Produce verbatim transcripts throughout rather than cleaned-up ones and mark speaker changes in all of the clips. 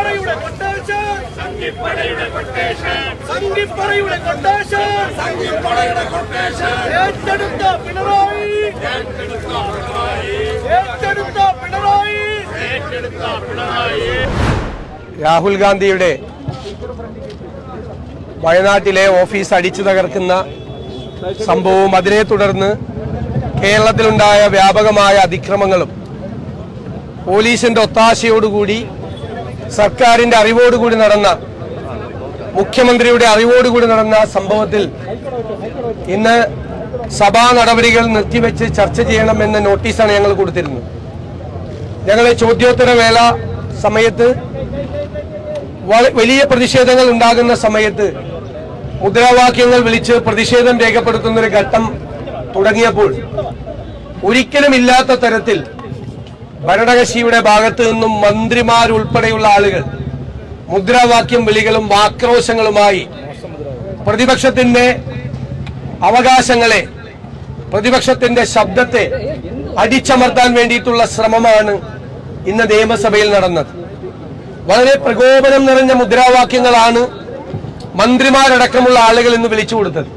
Speaker 1: രാഹുൽ ഗാന്ധിയുടെ വയനാട്ടിലെ ഓഫീസ് അടിച്ചു തകർക്കുന്ന സംഭവവും അതിനെ തുടർന്ന് കേരളത്തിലുണ്ടായ വ്യാപകമായ അതിക്രമങ്ങളും പോലീസിന്റെ ഒത്താശയോടുകൂടി സർക്കാരിന്റെ അറിവോടുകൂടി നടന്ന മുഖ്യമന്ത്രിയുടെ അറിവോടുകൂടി നടന്ന സംഭവത്തിൽ ഇന്ന് സഭാ നടപടികൾ നിർത്തിവെച്ച് ചർച്ച ചെയ്യണമെന്ന നോട്ടീസാണ് ഞങ്ങൾ കൊടുത്തിരുന്നത്. ഞങ്ങളെ ചോദ്യോത്തര വേള സമയത്ത് വലിയ പ്രതിഷേധങ്ങൾ ഉണ്ടാകുന്ന സമയത്ത് മുദ്രാവാക്യങ്ങൾ വിളിച്ച് പ്രതിഷേധം രേഖപ്പെടുത്തുന്ന ഒരു ഘട്ടം തുടങ്ങിയപ്പോൾ ഒരിക്കലും ഇല്ലാത്ത തരത്തിൽ ഭരണകക്ഷിയുടെ ഭാഗത്തു നിന്നും മന്ത്രിമാരുൾപ്പെടെയുള്ള ആളുകൾ മുദ്രാവാക്യം വിളികളും ആക്രോശങ്ങളുമായി പ്രതിപക്ഷത്തിന്റെ അവകാശങ്ങളെ പ്രതിപക്ഷത്തിന്റെ ശബ്ദത്തെ അടിച്ചമർത്താൻ വേണ്ടിയിട്ടുള്ള ശ്രമമാണ് ഇന്ന് നിയമസഭയിൽ നടന്നത്. വളരെ പ്രകോപനം നിറഞ്ഞ മുദ്രാവാക്യങ്ങളാണ് മന്ത്രിമാരടക്കമുള്ള ആളുകൾ ഇന്ന് വിളിച്ചു കൊടുത്തത്.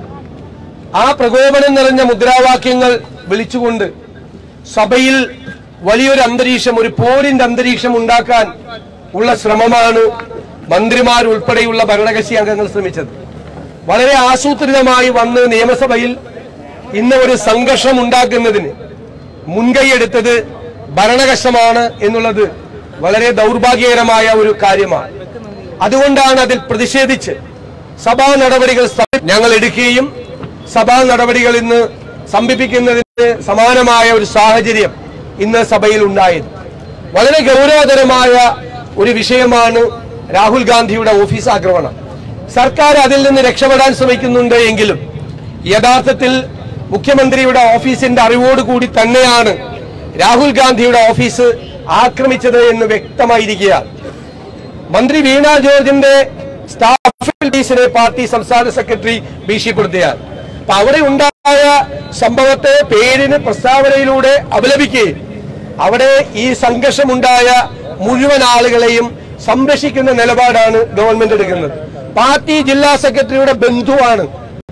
Speaker 1: ആ പ്രകോപനം നിറഞ്ഞ മുദ്രാവാക്യങ്ങൾ വിളിച്ചുകൊണ്ട് സഭയിൽ വലിയൊരു അന്തരീക്ഷം, ഒരു പോരിന്റെ അന്തരീക്ഷം ഉണ്ടാക്കാൻ ഉള്ള ശ്രമമാണ് മന്ത്രിമാരുൾപ്പെടെയുള്ള ഭരണകക്ഷി അംഗങ്ങൾ ശ്രമിച്ചത്. വളരെ ആസൂത്രിതമായി വന്ന് നിയമസഭയിൽ ഇന്ന് ഒരു സംഘർഷം ഉണ്ടാക്കുന്നതിന് മുൻകൈയെടുത്തത് ഭരണകക്ഷമാണ് എന്നുള്ളത് വളരെ ദൗർഭാഗ്യകരമായ ഒരു കാര്യമാണ്. അതുകൊണ്ടാണ് അതിൽ പ്രതിഷേധിച്ച് സഭാ നടപടികൾ ഞങ്ങൾ എടുക്കുകയും സഭാ നടപടികൾ ഇന്ന് സംഭിപ്പിക്കുന്നതിന് സമാനമായ ഒരു സാഹചര്യം ഇന്ന് സഭയിൽ ഉണ്ടായത്. വളരെ ഗൗരവതരമായ ഒരു വിഷയമാണ് രാഹുൽ ഗാന്ധിയുടെ ഓഫീസ് ആക്രമണം. സർക്കാർ അതിൽ നിന്ന് രക്ഷപ്പെടാൻ ശ്രമിക്കുന്നുണ്ട് എങ്കിലും യഥാർത്ഥത്തിൽ മുഖ്യമന്ത്രിയുടെ ഓഫീസിന്റെ അറിവോടുകൂടി തന്നെയാണ് രാഹുൽ ഗാന്ധിയുടെ ഓഫീസ് ആക്രമിച്ചത് എന്ന് വ്യക്തമായിരിക്കുകയാണ്. മന്ത്രി വീണ ജോർജിന്റെ സ്റ്റാഫിനെ പാർട്ടി സംസ്ഥാന സെക്രട്ടറി ഭീഷണിപ്പെടുത്തിയാണ്. അപ്പൊ അവിടെ ഉണ്ടായ സംഭവത്തെ പേരിന് പ്രസ്താവനയിലൂടെ അപലപിക്കുകയും അവിടെ ഈ സംഘർഷമുണ്ടായ മുഴുവൻ ആളുകളെയും സംരക്ഷിക്കുന്ന നിലപാടാണ് ഗവൺമെന്റ് എടുക്കുന്നത്. പാർട്ടി ജില്ലാ സെക്രട്ടറിയുടെ ബന്ധുവാണ്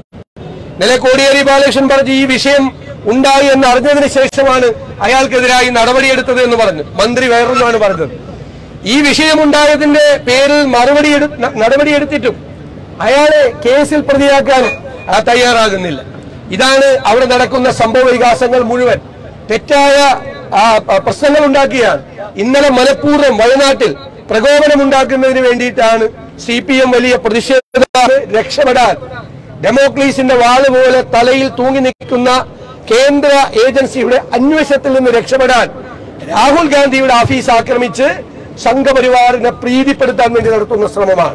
Speaker 1: നില കോടിയേരി ബാലകൃഷ്ണൻ പറഞ്ഞ് ഈ വിഷയം ഉണ്ടായി എന്ന് അറിഞ്ഞതിന് ശേഷമാണ് അയാൾക്കെതിരായി നടപടിയെടുത്തത് എന്ന് പറഞ്ഞു. മന്ത്രി വേറൊന്നാണ് പറഞ്ഞത്. ഈ വിഷയമുണ്ടായതിന്റെ പേരിൽ മറുപടി നടപടിയെടുത്തിട്ടും അയാളെ കേസിൽ പ്രതിയാക്കാൻ തയ്യാറാകുന്നില്ല. ഇതാണ് അവിടെ നടക്കുന്ന സംഭവ വികാസങ്ങൾ മുഴുവൻ തെറ്റായ പ്രശ്നങ്ങൾ ഉണ്ടാക്കിയാണ്. ഇന്നലെ മനഃപൂർവ്വം വയനാട്ടിൽ പ്രകോപനമുണ്ടാക്കുന്നതിന് വേണ്ടിയിട്ടാണ് സി പി എം വലിയ പ്രതിഷേധ രക്ഷപ്പെടാൻ ഡെമോക്രസീസിന്റെ വാള് പോലെ തലയിൽ തൂങ്ങി നിൽക്കുന്ന കേന്ദ്ര ഏജൻസിയുടെ അന്വേഷണത്തിൽ നിന്ന് രക്ഷപ്പെടാൻ രാഹുൽ ഗാന്ധിയുടെ ഓഫീസ് ആക്രമിച്ച് സംഘപരിവാറിനെ പ്രീതിപ്പെടുത്താൻ വേണ്ടി നടത്തുന്ന ശ്രമമാണ്.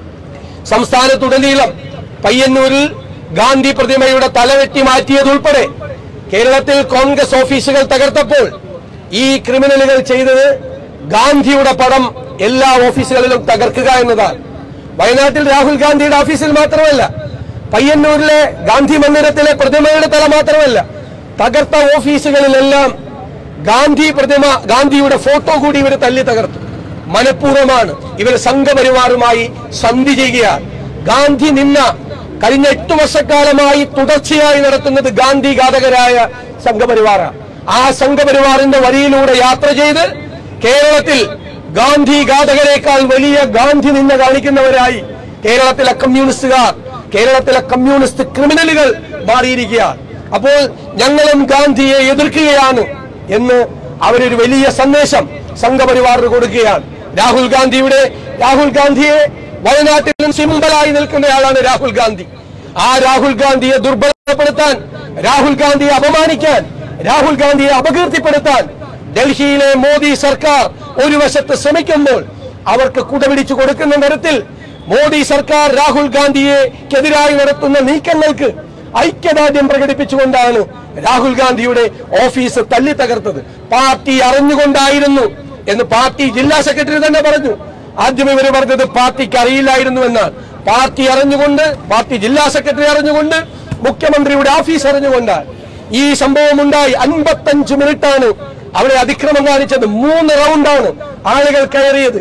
Speaker 1: സംസ്ഥാനത്തുടനീളം പയ്യന്നൂരിൽ ഗാന്ധി പ്രതിമയുടെ തലവെട്ടി മാറ്റിയതുൾപ്പെടെ കേരളത്തിൽ കോൺഗ്രസ് ഓഫീസുകൾ തകർത്തപ്പോൾ ഈ ക്രിമിനലുകൾ ചെയ്തത് ഗാന്ധിയുടെ പടം എല്ലാ ഓഫീസുകളിലും തകർക്കുക എന്നതാണ്. വയനാട്ടിൽ രാഹുൽ ഗാന്ധിയുടെ ഓഫീസിൽ മാത്രമല്ല, പയ്യന്നൂരിലെ ഗാന്ധി മന്ദിരത്തിലെ പ്രതിമയുടെ തല മാത്രമല്ല, തകർത്ത ഓഫീസുകളിലെല്ലാം ഗാന്ധി പ്രതിമ, ഗാന്ധിയുടെ ഫോട്ടോ കൂടി ഇവർ തല്ലി തകർത്തു. മനഃപൂർവ്വമാണ്. ഇവർ സംഘപരിവാറുമായി സന്ധി ചെയ്യുകയാണ്. ഗാന്ധി നിന്ന കഴിഞ്ഞ എട്ടു വർഷക്കാലമായി തുടർച്ചയായി നടത്തുന്നത് ഗാന്ധി ഘാതകരായ സംഘപരിവാറാണ്. ആ സംഘപരിവാറിന്റെ വഴിയിലൂടെ യാത്ര ചെയ്ത് കേരളത്തിൽ ഗാന്ധി ഘാതകരെക്കാൾ വലിയ ഗാന്ധി നിന്ന കാണിക്കുന്നവരായി കേരളത്തിലെ കമ്മ്യൂണിസ്റ്റുകാർ, കേരളത്തിലെ കമ്മ്യൂണിസ്റ്റ് ക്രിമിനലുകൾ മാറിയിരിക്കുകയാണ്. അപ്പോൾ ഞങ്ങളും ഗാന്ധിയെ എതിർക്കുകയാണ് എന്ന് അവരൊരു വലിയ സന്ദേശം സംഘപരിവാറിന് കൊടുക്കുകയാണ്. രാഹുൽ ഗാന്ധിയുടെ രാഹുൽ ഗാന്ധിയെ വയനാട്ടിൽ സിംബലായി നിൽക്കുന്നയാളാണ് രാഹുൽ ഗാന്ധി. ആ രാഹുൽ ഗാന്ധിയെ ദുർബലപ്പെടുത്താൻ, രാഹുൽ ഗാന്ധിയെ അപമാനിക്കാൻ, രാഹുൽ ഗാന്ധിയെ അപകീർത്തിപ്പെടുത്താൻ ഡൽഹിയിലെ മോദി സർക്കാർ ഒരു വശത്ത് ശ്രമിക്കുമ്പോൾ അവർക്ക് കുടപിടിച്ചു കൊടുക്കുന്ന തരത്തിൽ മോദി സർക്കാർ രാഹുൽ ഗാന്ധിയെക്കെതിരായി നടത്തുന്ന നീക്കങ്ങൾക്ക് ഐക്യദാർഢ്യം പ്രകടിപ്പിച്ചുകൊണ്ടാണ് രാഹുൽ ഗാന്ധിയുടെ ഓഫീസ് തല്ലി തകർത്തത്. പാർട്ടി അറിഞ്ഞുകൊണ്ടായിരുന്നു എന്ന് പാർട്ടി ജില്ലാ സെക്രട്ടറി തന്നെ പറഞ്ഞു. ആദ്യം ഇവർ പറഞ്ഞത് പാർട്ടിക്ക് അറിയില്ലായിരുന്നു എന്നാണ്. പാർട്ടി അറിഞ്ഞുകൊണ്ട്, പാർട്ടി ജില്ലാ സെക്രട്ടറി അറിഞ്ഞുകൊണ്ട്, മുഖ്യമന്ത്രിയുടെ ഓഫീസ് അറിഞ്ഞുകൊണ്ടാണ് ഈ സംഭവം ഉണ്ടായി. അൻപത്തഞ്ച് മിനിറ്റാണ് അവിടെ അതിക്രമം കാണിച്ചത്. മൂന്ന് റൗണ്ടാണ് ആളുകൾ കയറിയത്.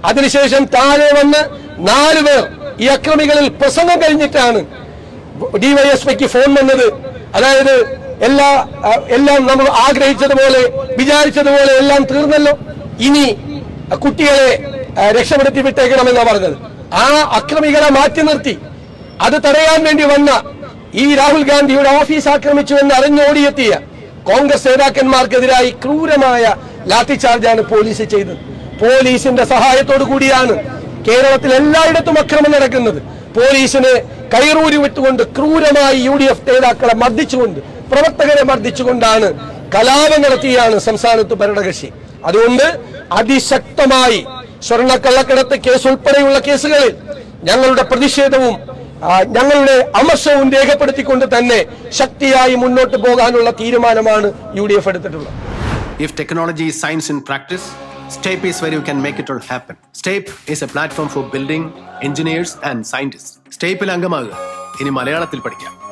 Speaker 1: അതിനുശേഷം താഴെ വന്ന് നാലു പേർ ഈ അക്രമികളിൽ പ്രസംഗം കഴിഞ്ഞിട്ടാണ് ഡിവൈഎസ്പിക്ക് ഫോൺ വന്നത്. അതായത് എല്ലാ എല്ലാം നമ്മൾ ആഗ്രഹിച്ചതുപോലെ വിചാരിച്ചതുപോലെ എല്ലാം തീർന്നല്ലോ, ഇനി കുട്ടികളെ രക്ഷപ്പെടുത്തി വിട്ടേക്കണമെന്നാണ് പറഞ്ഞത്. ആ അക്രമികളെ മാറ്റി നിർത്തി അത് തടയാൻ വേണ്ടി വന്ന ഈ രാഹുൽ ഗാന്ധിയുടെ ഓഫീസ് ആക്രമിച്ചു എന്ന് അറിഞ്ഞോടിയെത്തിയ കോൺഗ്രസ് നേതാക്കന്മാർക്കെതിരായി ക്രൂരമായ ലാത്തിചാർജാണ് പോലീസ് ചെയ്തത്. പോലീസിന്റെ സഹായത്തോടു കൂടിയാണ് കേരളത്തിൽ എല്ലായിടത്തും അക്രമം നടക്കുന്നത്. പോലീസിനെ കൈറൂരി വിട്ടുകൊണ്ട് ക്രൂരമായി യു ഡി എഫ് നേതാക്കളെ മർദ്ദിച്ചുകൊണ്ട്, പ്രവർത്തകരെ മർദ്ദിച്ചുകൊണ്ടാണ് കലാപം നടത്തിയാണ് സംസ്ഥാനത്ത് ഭരണകക്ഷി. അതുകൊണ്ട് അതിശക്തമായി സ്വർണ്ണക്കള്ളക്കടത്ത് കേസ് ഉൾപ്പെടെയുള്ള കേസുകളിൽ ഞങ്ങളുടെ പ്രതിഷേധവും ഞങ്ങളുടെ അമർഷവും രേഖപ്പെടുത്തിക്കൊണ്ട് തന്നെ ശക്തിയായി മുന്നോട്ട് പോകാനുള്ള തീരുമാനമാണ് യു ഡി എഫ് എടുത്തിട്ടുള്ളത്.
Speaker 2: If technology is science in practice, STAPE is where you can make it all happen. STAPE is a platform for building engineers and scientists. STAPE-il അംഗമാകുക, ഇനി മലയാളത്തിൽ പഠിക്കാം.